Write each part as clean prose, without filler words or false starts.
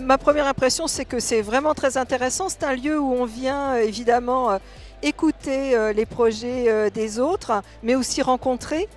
ma première impression, c'est que c'est vraiment très intéressant. C'est un lieu où on vient évidemment écouter les projets des autres, mais aussi rencontrer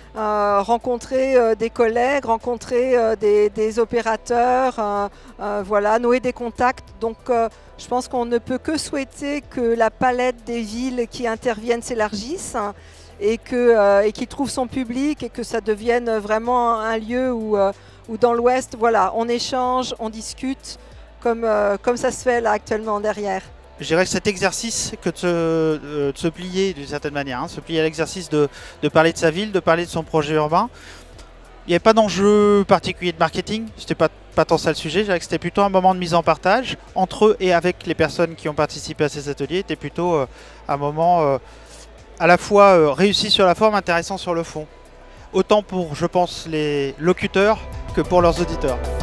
des collègues, rencontrer des opérateurs, voilà, nouer des contacts. Donc je pense qu'on ne peut que souhaiter que la palette des villes qui interviennent s'élargisse et qu'il trouve son public et que ça devienne vraiment un lieu où dans l'Ouest, voilà, on échange, on discute comme ça se fait là actuellement derrière. Je dirais que cet exercice que de se plier d'une certaine manière, se plier à l'exercice de parler de sa ville, de parler de son projet urbain, il n'y avait pas d'enjeu particulier de marketing, c'était pas tant ça le sujet, je dirais que c'était plutôt un moment de mise en partage entre eux et avec les personnes qui ont participé à ces ateliers, c'était plutôt un moment à la fois réussi sur la forme, intéressant sur le fond. Autant pour, je pense, les locuteurs que pour leurs auditeurs.